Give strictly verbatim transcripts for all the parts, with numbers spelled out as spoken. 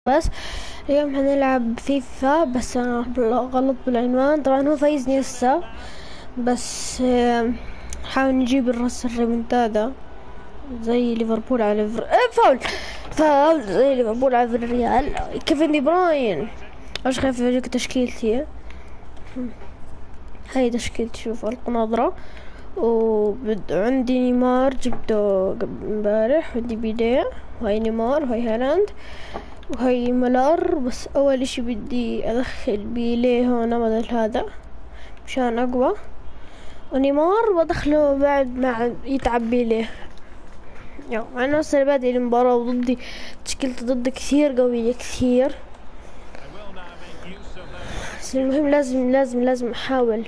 بس اليوم حنلعب فيفا، بس انا غلط بالعنوان. طبعا هو فايزني هسه، بس آه، حاول نجيب الرأس الريمونتادا زي ليفربول على فر... آه فاول فاول زي ليفربول على الريال. كيفن دي بروين، ايش خايف اوريك تشكيلتي؟ هاي تشكيلتي، شوف القناضرة. وعندي نيمار جبته امبارح، عندي بيديه، وهاي نيمار وهاي هالاند وهي ملار. بس اول اشي بدي ادخل بيليه هون بدل هذا مشان اقوى، ونيمار بدخله بعد ما يتعب بيليه. يو مع انه هسه بادئ المباراة وضدي تشكيلته ضدي كثير قوية كثير، بس المهم لازم لازم لازم احاول.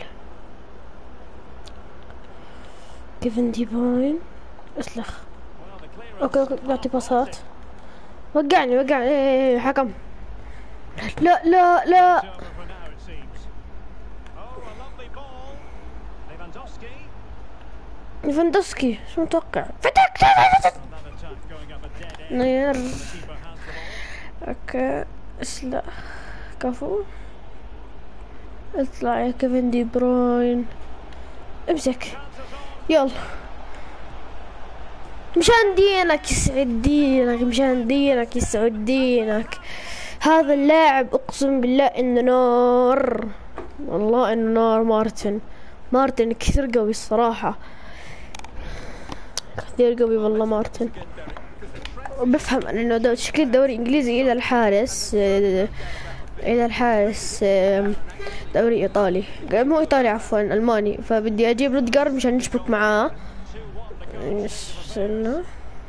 كيفن دي بروين اسلخ. اوكي اوكي بعطي باصات. وقعني وقعني. ايه حكم. لا لا لا ليفاندوسكي، شو متوقع؟ فتك نير. اوكي اسلخ. كفو. اطلع يا كيفن دي بروين، امسك يلا مشان دينك يسعد دينك، مشان دينك يسعد دينك. هذا اللاعب اقسم بالله انه نار، والله انه نار. مارتن مارتن كثير قوي الصراحة، كثير قوي والله مارتن. وبفهم انه دو تشكيل دوري انجليزي الى الحارس الى الحارس دوري ايطالي، مو ايطالي عفوا الماني، فبدي اجيب رودجر مشان نشبك معاه. استنى.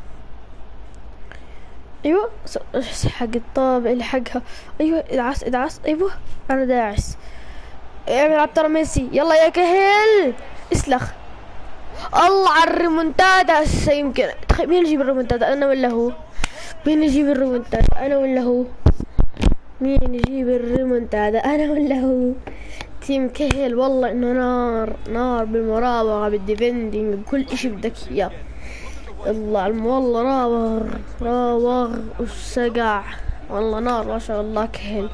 ايوه حق الطابع اللي حقها. ايوه ادعس ادعس. ايوه انا داعس. العب ترى ميسي، يلا يا كهل اسلخ. الله على الريمونتادا هسه. يمكن تخيل مين يجيب الريمونتادا، انا ولا هو؟ مين يجيب الريمونتادا، انا ولا هو؟ مين يجيب الريمونتادا، انا ولا هو؟ تيم كهل والله انه نار نار بالمراوغة بالديفندينج بكل اشي بدك اياه. الله والله راوغ راوغ والسقع والله نار ما شاء الله. كهل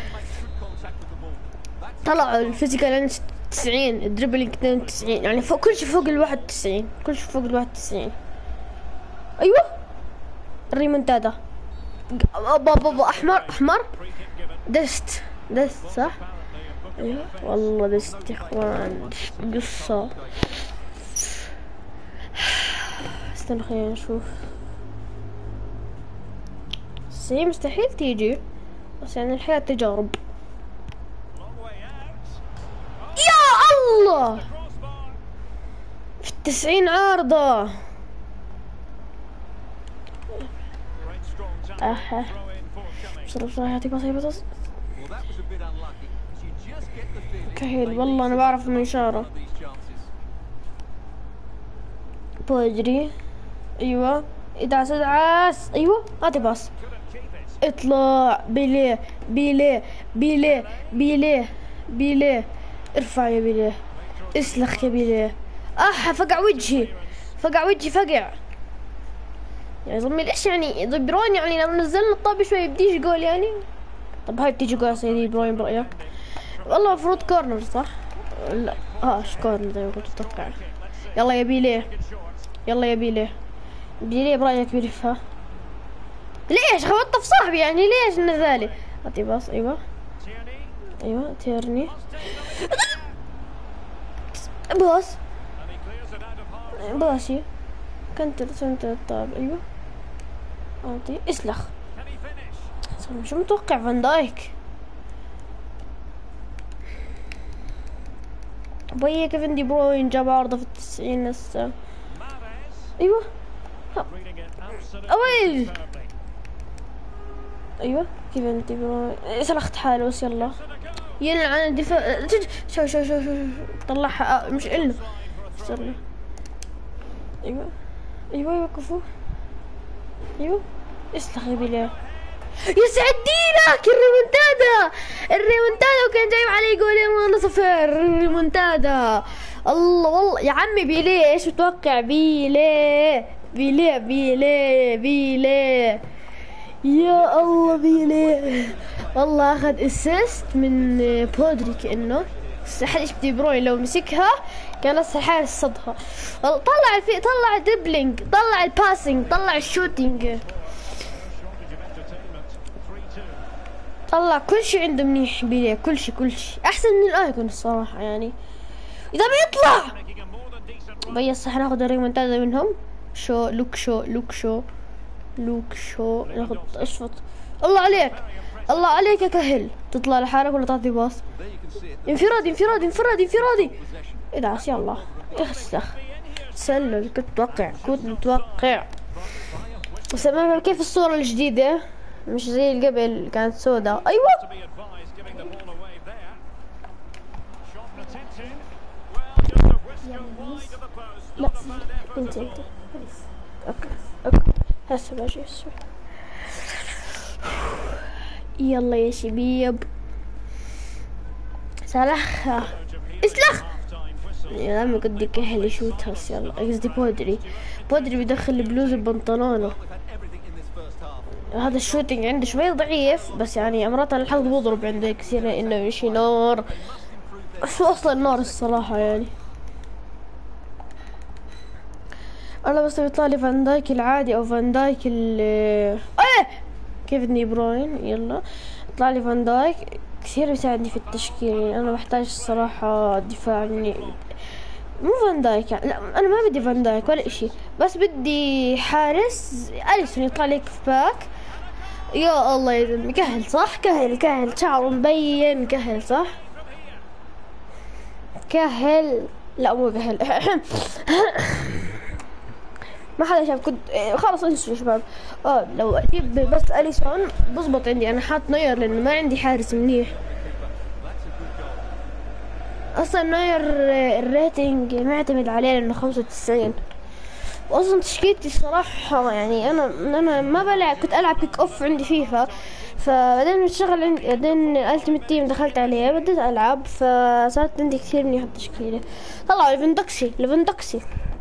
طلعوا الفيزيكال تسعين، الدربلينج اثنين وتسعين، يعني فوق كل شيء فوق الواحد وتسعين، كل شيء فوق الواحد وتسعين. ايوه الريمونتادا. بابا بابا احمر احمر. دست دست صح. ايوه والله دست يا اخوان قصة. استنى خلينا نشوف. بس هي مستحيل تيجي، بس يعني الحياة تجارب. يا الله في التسعين عارضة. اها بصراحة بصراحة يعطيك بصي بص. كهيل والله انا بعرف انه اشارة. بودري ايوه ادعس ادعس. ايوه اعطي باص. اطلع بيليه بيليه بيليه بيليه بيليه. ارفع يا بيليه، اسلخ يا بيليه. اح فقع وجهي فقع وجهي فقع. يا زلمة ليش يعني دي بروين، يعني لو نزلنا الطابة شوي بديش جول يعني. طب هاي بتيجي جول سيدي بروين برأيك؟ والله المفروض كورنر صح؟ لا اه ايش كورنر زي ما كنت اتوقع. يلا يا بيليه يلا يا بيليه. بيليه برأيك بيلفها؟ ليش خبطت في صاحبي يعني، ليش نزالي؟ اعطي باص. ايوه ايوه تيرني باص باسي كنت سنت الطاب. ايوه اعطي اسلخ. شو متوقع فان دايك؟ بويا كيفن دي بروين جاب عارضة في التسعين هسه. ايوه اويل. ايوه كيفن دي بروين سلخت حاله بس يلا يلعن الدفاع. شو شو شو شو طلعها مش إله. استنى. ايوه ايوه ايوه كفو. ايوه اسلخ يا بلال. يسعد دينك الريمونتادا الريمونتادا، وكان جايب علي جولين وانا صفر. الريمونتادا الله والله يا عمي. بيليه ايش متوقع؟ بيليه بيليه بيليه بيليه يا الله بيلي، والله اخذ اسيست من بودري كانه استحلش بدي بروين لو مسكها كان اصلا الحارس صدها. طلع الفي طلع الدربلينج، طلع الباسنج، طلع الشوتينج، طلع كل شيء عنده منيح بيلي، كل شيء كل شيء احسن من الايكون الصراحه يعني. اذا بيطلع بيس حناخذ الريمونتادا منهم. شو لوك شو لوك شو لوك شو ناخذ اشفط. الله عليك، الله عليك يا كهل، تطلع لحالك ولا تعطي باص؟ انفرادي انفرادي انفرادي انفرادي ادعس يلا اخسخ تسلل. كنت متوقع كنت متوقع بس ما كيف الصورة الجديدة مش زي اللي قبل كانت سوداء. ايوه لا انت انت اوكي اوكي هسه باجي هسه. يلا يا شبيب سلخ اسلخ يا عمي قد كهل يشوت هس. يلا قصدي بودري، بودري بيدخل البلوز ببنطلونه. هذا الشوتينج عنده شوي ضعيف بس يعني مرات الحظ بضرب عنده كثير لانه شي نار. شو اصلا النار الصراحة يعني. انا بس بيطلع لي فان دايك العادي او فان دايك ال ايه كيف دي بروين. يلا طلع لي فان دايك كثير بيساعدني في التشكيل يعني. انا بحتاج الصراحة دفاع يعني مو فان دايك يعني. لا انا ما بدي فان دايك ولا اشي، بس بدي حارس اليسون يطلع لك في باك. يا الله يا زلمة كهل صح؟ كهل كهل شعره مبين كهل صح؟ كهل لا مو كهل ما حدا شاف. كنت خلص انسوا يا شباب. اه لو اجيب بس اليسون بزبط عندي. انا حاط نوير لانه ما عندي حارس منيح اصلا. نوير الريتنج معتمد عليه لانه خمسة وتسعين. واصلا تشكيلتي الصراحة يعني انا انا ما بلعب. كنت العب كيك اوف عندي فيفا، فبعدين اشتغل عندي بعدين التيمت تيم دخلت عليه بديت العب فصارت عندي كثير منيحة التشكيلة. طلعوا ليفندوكسي ليفندوكسي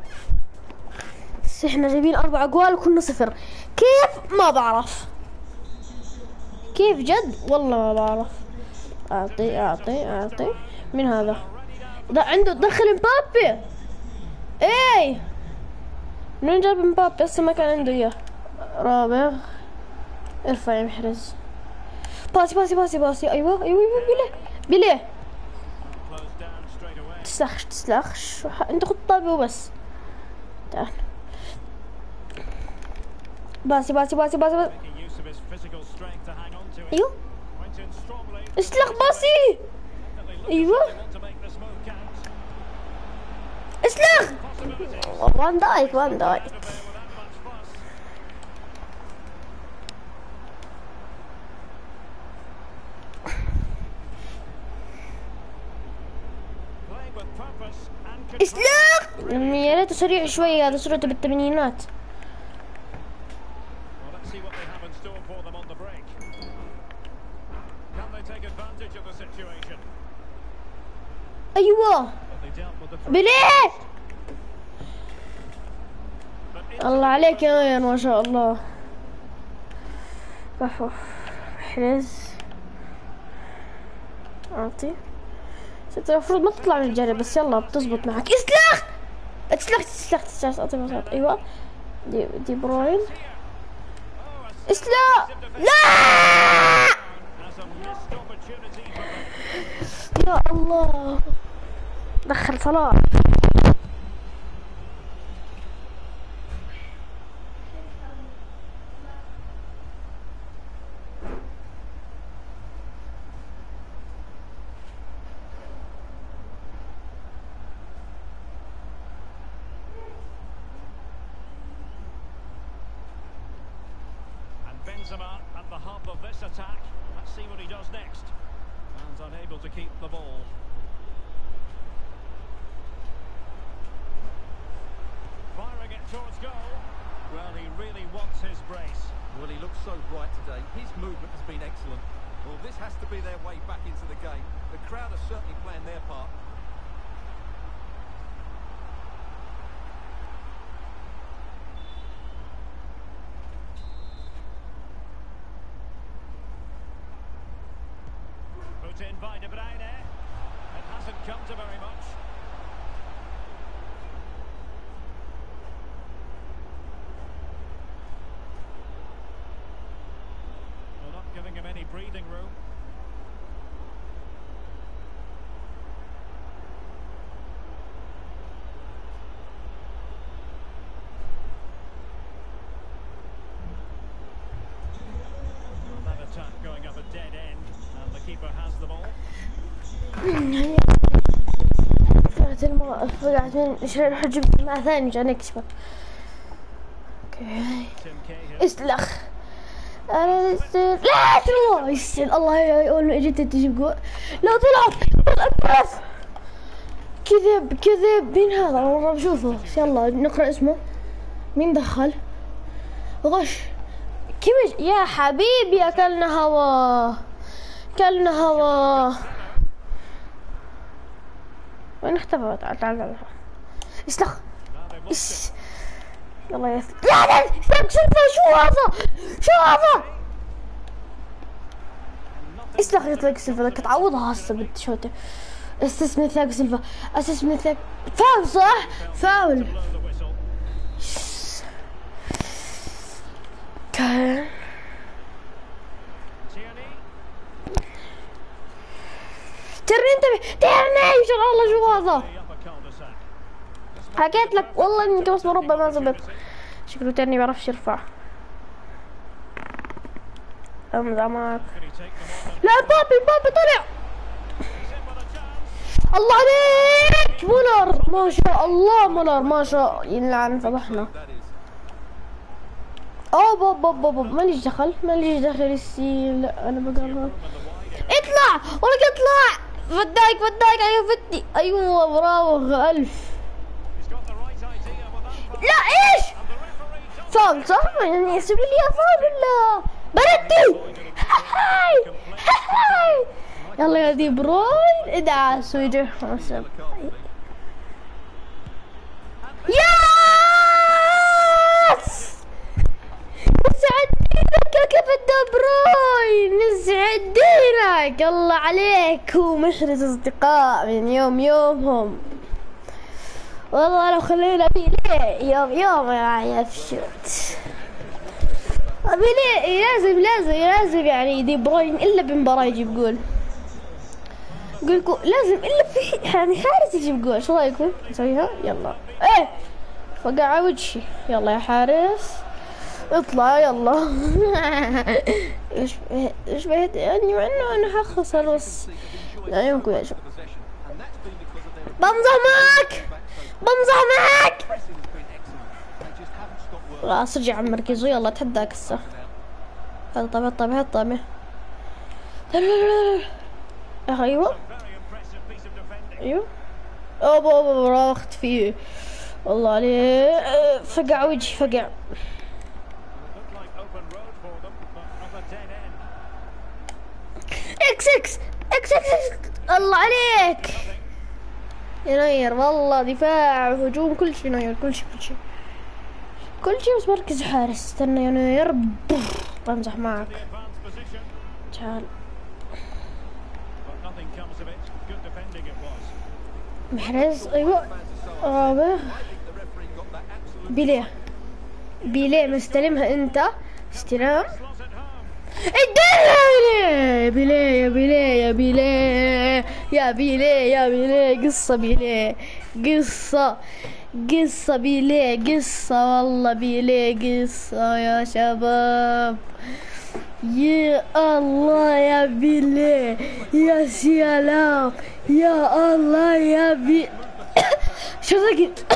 بس احنا جايبين اربع اقوال وكنا صفر. كيف ما بعرف كيف جد والله ما بعرف. اعطي اعطي اعطي من هذا ده عنده دخل مبابي. اي منين جاب مبابي؟ هسه ما كان عنده اياه. رابع ارفع يا محرز. باسي باسي باسي باسي ايوه ايوه ايوه بليه بليه تسلخش تسلخش انت خد طابي وبس. تعال باسي باسي باسي باسي, باسي. ايوه اسلخ باسي ايوه اسلخ. وان دايك وان دايك اسلخ. يا ريته سريع شوي، هذا سرعته بالثمانينات. ايوه بليه الله عليك يا نوير ما شاء الله. كفو حرز اعطي ست. المفروض ما تطلع من الجري بس يلا بتزبط معك. اسلخ اسلخ اسلخ اسلخ اعطي مساط. ايوه دي دي بروين اسلخ. لا يا الله دخل صلاح. Benzema at the hub of this attack. Let's see what he does next. And unable to keep the ball. Firing it towards goal. Well, he really wants his brace. Well, he looks so bright today. His movement has been excellent. Well, this has to be their way back into the game. The crowd are certainly playing their part. Put in by De Bruyne. It hasn't come to very much. Well, not giving him any breathing room. Going up a dead end, and the keeper has the ball. فرقت المرة فرقت من شرين الحجم مع ثاني عشان اكسبه. اوكي اسلخ انا استل لا الله يستل الله يقول له اجيت تجيب جول لو طلعت اكرف كذب كذب. مين هذا والله بشوفه. يلا نقرأ اسمه. مين دخل؟ غش كيف يا حبيبي اكلنا هوا كلنا هوا. وين اختفى؟ تعال تعال تعال اسلخ إس... يلا يا ث... لا لا ثاق سلفا. شو هذا شو هذا؟ اسلخ يا ثاق سلفا. بدك تعوضها هسه بالشوطة. استثمر ثاق سلفا. استثمر ثاق فاول صح؟ فاول. كان ترني انتبه ترني ان شاء الله. شو هذا؟ حكيت لك والله اني توصل مربع ما زبط. شكله ترني بيعرفش يرفع. امزع معك. لا بابي بابي طلع. الله عليك مولر ما شاء الله. مولر ما شاء يلعن فضحنا. اوه بوب بوب بوب ماليش دخل ماليش دخل السين. لا انا بقرب. اطلع ولك اطلع. فدايك فدايك ايوه فتي ايوه براوغ الف. لا ايش فاول صح؟ يعني يحسبوا لي فاول ولا بردي؟ هاي هاي يلا يا دي بروين ادعى سويدر حسب. ياس نسعدينك يا كيفن دي بروين نسعدينك. الله عليك. هو محرز اصدقاء من يوم يومهم والله. لو خلينا بيليه يوم يوم يا فشوت. بيليه لازم لازم لازم يعني دي بروين الا بمباراة يجيب جول. قولكوا لازم الا في يعني حارس يجيب جول. شو رايكم نسويها؟ يلا ايه فقع وجهي. يلا يا حارس اطلع يلا. ايش ايش بهت يعني مع انه انا حخسر بس عيونكم يا شباب. بمزح معك بمزح معك. خلاص رجع عن مركزه. يلا تحداك هسه. هذا طابع طابع هذا طابع. ايوه ايوه اوب اوب راخت فيه والله عليه. فقع وجهي فقع. اكس اكس اكس اكس الله عليك. ينير والله دفاع هجوم كل شيء ينير كل شيء كل شيء كل شيء بس مركز حارس. استنى ينير بمزح معك. تعال محرز ايوه رابع. بيليه بيليه مستلمها انت استلام. يا بيليه يا بيليه يا بيليه يا بيليه يا بيليه. قصة بيليه قصة قصة بيليه قصة والله بيليه قصة يا شباب. يا الله يا بيليه يا سلام يا الله يا بي شو سكت.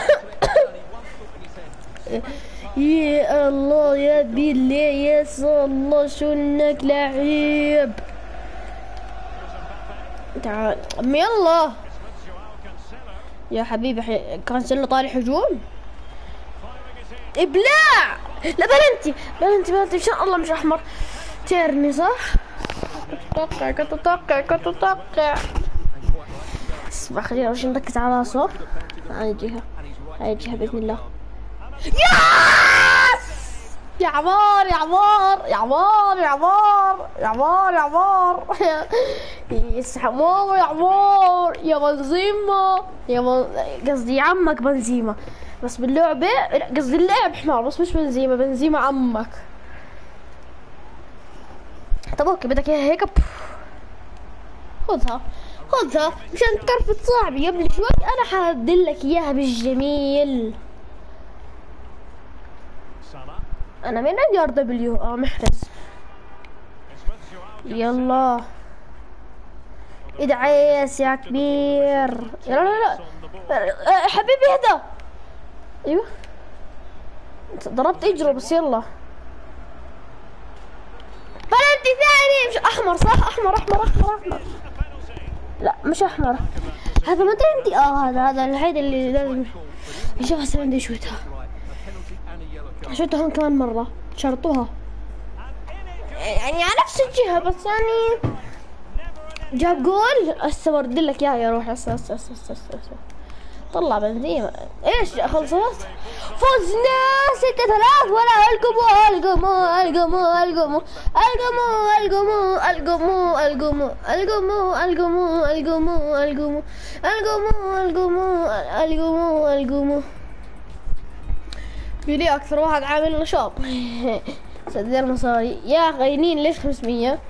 يا الله يا بيليه يا الله شو انك لعيب. تعال يلا يا حبيبي. كانسيلو طالع هجوم ابلاع. لا بلنتي بلنتي بلنتي ان شاء الله مش احمر. تيرني صح؟ كنت اتوقع كنت اتوقع كنت اتوقع. اسمع خلينا وش نركز على راسه. هاي الجهة هاي الجهة باذن الله. ياس يا عمار يا عمار يا عمار يا عمار يا عمار يا عمار يسحموه يا عمار يا بنزيما يا بن... قصدي عمك بنزيما بس باللعبة، قصدي اللعب حمار بس مش بنزيما، بنزيما عمك. طب اوكي بدك اياها هيك، خذها خذها مشان تكرفت صاحبي قبل شوي، انا حادلك اياها بالجميل. انا من عندي ار دبليو اه محرز. يلا ادعيس يا كبير. لا لا لا حبيبي اهدى. ايوه ضربت اجره بس يلا. بلنتي ثاني. مش احمر صح؟ احمر احمر احمر احمر. لا مش احمر، هذا ما ادري عندي. اه هذا هذا الوحيد اللي لازم يشوف. هسه عندي شوتها شوتها هون كمان مرة شرطوها يعني على نفس الجهة بس يعني جاب جول. هسه برد لك اياها يا روح. هسه هسه هسه هسه هسه طلع بنزيما. ايش خلصت؟ فزنا ستة ثلاث ولا القمو القمو القمو القمو القمو القمو القمو القمو القمو القمو القمو القمو القمو القمو القمو. بيلي اكثر واحد عامل نشاط. صدر مصاري يا غينين. ليش خمسمية؟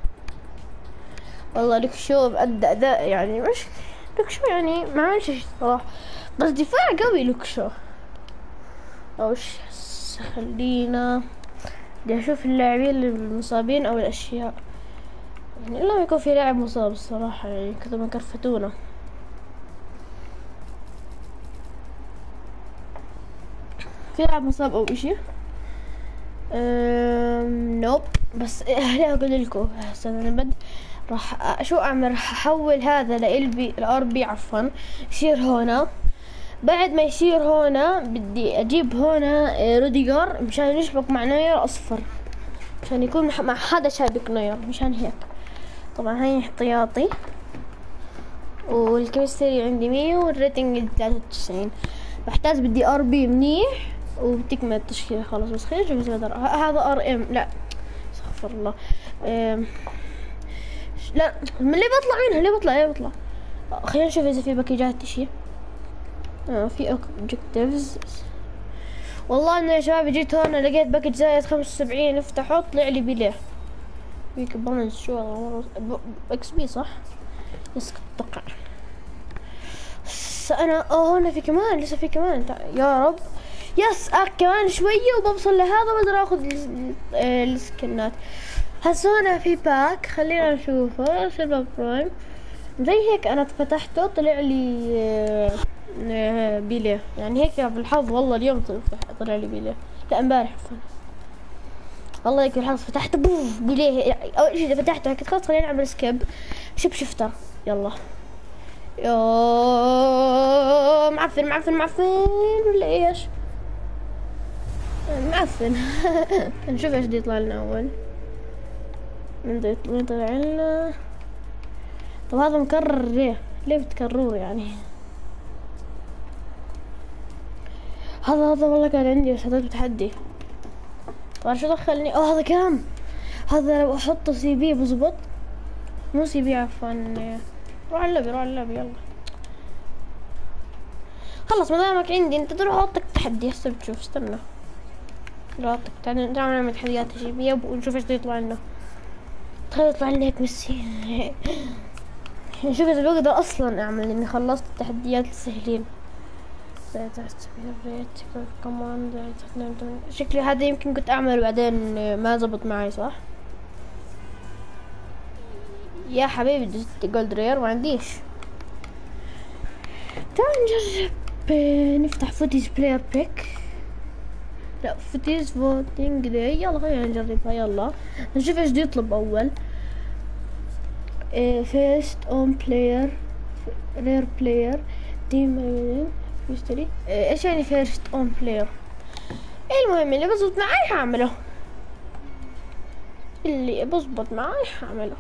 والله لك شو بأدى أداء يعني مش لك شو يعني ما عملش شيء صراحة، بس دفاع قوي لك شو. اوش خلينا بدي اشوف اللاعبين المصابين او الاشياء يعني الا ما يكون في لاعب مصاب الصراحة يعني كذا ما كرفتونا. في لاعب مصاب او اشي؟ أم... نوب. بس هلا اقول لكم هسه انا بد راح شو اعمل، راح احول هذا لالبي الار بي عفوا يصير هنا. بعد ما يصير هنا بدي اجيب هنا روديجر مشان يشبك مع نوير اصفر، مشان يكون مع حدا شابك نوير مشان هيك. طبعا هاي احتياطي والكيمستري عندي مية والريتنج ثلاثة وتسعين. بحتاج بدي ار بي منيح وبتكمل التشكيلة خلاص. بس خلينا نشوف اذا هذا ار ام. لا استغفر الله. أم. لا من اللي بطلع منها اللي بطلع اللي بطلع. خلينا نشوف اذا في باكيجات اشي. اه في اوبجكتيفز. والله انه يا شباب جيت هون لقيت باكج زايد خمسة وسبعين افتحه طلع لي بليه ويك بونس. شو والله اكس بي صح؟ يسكت اتوقع. انا اه هنا في كمان لسه في كمان يا رب. يس آه كمان شوية وبوصل لهذا واقدر اخذ السكنات. هسه هنا في باك خلينا نشوفه. سيلفر برايم زي هيك انا فتحته طلع لي آه بيليه يعني هيك بالحظ. والله اليوم طلع لي بيليه. لا امبارح عفوا. والله هيك بالحظ فتحته بوف بيليه. اول شيء فتحته هيك خلاص خلينا نعمل سكيب. شب شفتر يلا. يا معفن معفن معفن ولا ايش؟ معفن. نشوف ايش بده يطلع لنا اول. من وين طلع لنا؟ طب هذا مكرر ليه؟ ليه بتكرروه يعني؟ هذا هذا والله كان عندي بس حطيت بتحدي. طبعا شو دخلني؟ اوه هذا كم؟ هذا لو احطه سي بي بزبط. مو سي بي عفوا. روح على اللعبة روح على اللعبة يلا. خلص ما دامك عندي انت تروح حطك تحدي. هسه بتشوف استنى. حطك تعال نعمل تحديات تجريبية ونشوف ايش بده يطلع لنا. تخيل يطلع لنا هيك ميسي. نشوف اذا بقدر اصلا اعمل اني خلصت التحديات السهلين. كمان شكلي هذا يمكن كنت اعمله بعدين ما زبط معي صح؟ يا حبيبي جولد رير ما عنديش. تعال نجرب نفتح فوتيز بلاير بيك. لا فوتيز فوتينج دي. يلا خلينا نجربها يلا نشوف ايش بده يطلب اول. فيست اون بلاير رير بلاير تيم يشتري. ايش يعني فيرست اون بلاير؟ المهم اللي بزبط معي حعمله. اللي بزبط معي حعمله.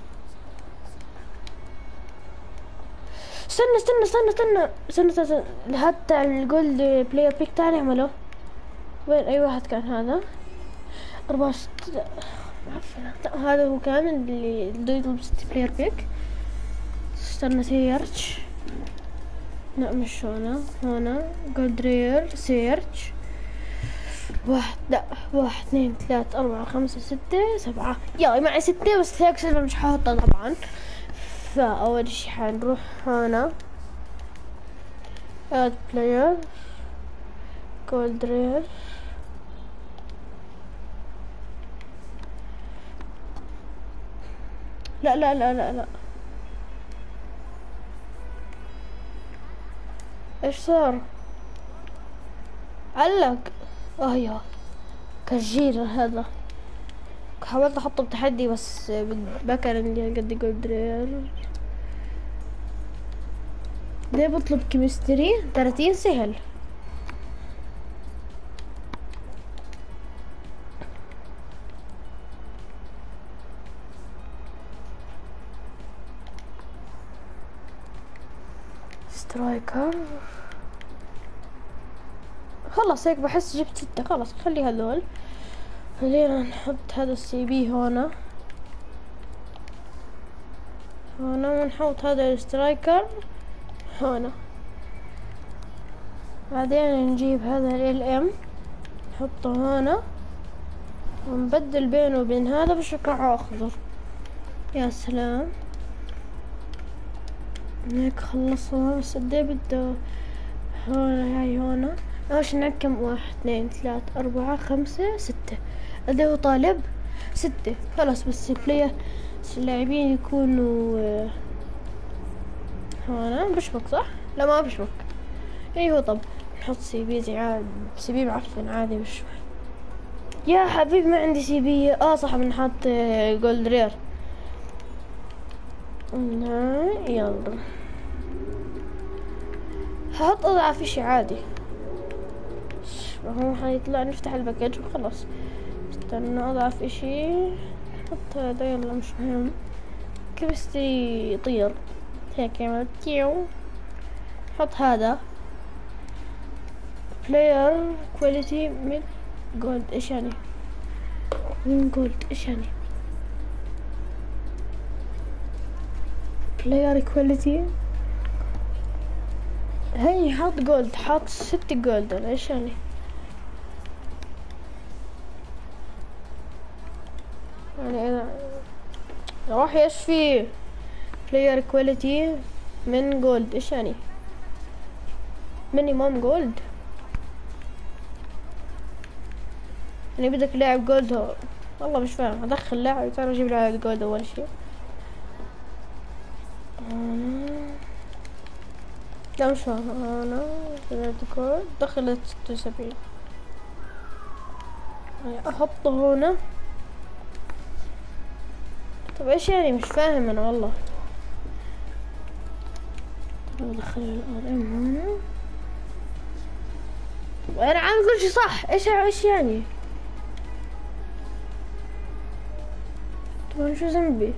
استنى استنى استنى استنى استنى استنى حتى الجولد بلاير بيك. تعال نعمله. وين اي واحد كان هذا؟ أربعة ستة معفنة. هذا هو كامل اللي بده يطلب ست بلاير بيك. استنى سيرش. لا مش هنا، هنا جولد رير سيرش. واحد لا واحد اثنين ثلاثة أربعة خمسة ستة سبعة. يا معي ستة بس ثلاثة سلفة مش حاطة طبعا. فأول شي حنروح هنا اد بلاير جولد رير. لا لا لا لا لا ايش صار؟ علق. اه يا كجير هذا. حاولت احطه بتحدي بس بكر اني قد جولد رير. ليه بطلب كيمستري؟ ثلاثين سهل. سترايكر خلص هيك بحس جبت ستة. خلص خلي هذول. خلينا نحط هذا السي بي هنا هنا ونحط هذا السترايكر هنا. بعدين نجيب هذا ال ام نحطه هنا ونبدل بينه وبين هذا بشكل اخضر. يا سلام هيك خلصنا. بس قديه بده هنا هاي هنا. ايش نعكم؟ واحد اثنين ثلاثة أربعة خمسة ستة. قديه هو طالب؟ ستة. خلاص بس البلاير اللاعبين يكونوا هنا. بشبك صح؟ لا ما بشبك. ايوه طب نحط سي بي زي عادي. سي بي معفن عادي بشوي. يا حبيبي ما عندي سي بي. اه صح بنحط جولد رير. يلا هحط اضعف اشي عادي. هو حيطلع نفتح الباكج وخلاص. استنى اضعف اشي نحط هذا. يلا مش مهم. كيمستري يطير هيك يعمل تيو. حط هذا بلاير كواليتي من جولد. ايش يعني من جولد؟ ايش يعني بلاير كواليتي؟ هي حاط جولد. حاط ست جولد. انا ايش يعني؟ يعني انا راح يشفي بلاير كواليتي من جولد. ايش يعني مينيموم جولد؟ يعني بدك لاعب جولد هو. والله مش فاهم. ادخل لاعب ترى اجيب لاعب جولد اول شي. لا مش فاهم. انا جولد دخلت ستة وسبعين. احطه هنا. طب ايش يعني مش فاهم انا والله. طب ادخل الار ام هنا. انا عامل كل شي صح. ايش ايش يعني؟ طبعا شو ذنبي؟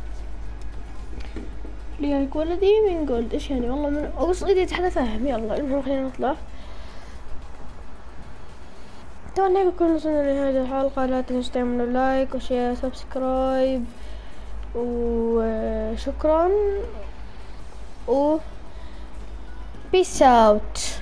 ليه كواليتي من جولد؟ ايش يعني والله من اقص ايدي حدا فاهم. يلا المهم خلينا نطلع. طبعا هيك نكون وصلنا لهذه الحلقة. لا تنسوا تعملوا لايك وشير سبسكرايب وشكرا و بيس اوت.